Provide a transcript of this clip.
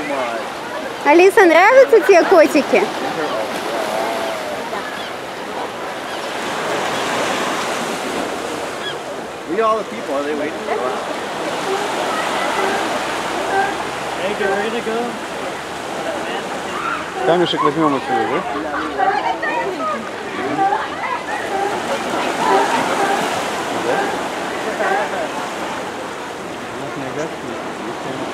Алиса, нравятся тебе котики? Look at all the people. Are they waiting for us? Hey, get ready to go. Камешек возьмем отсюда, да? Да?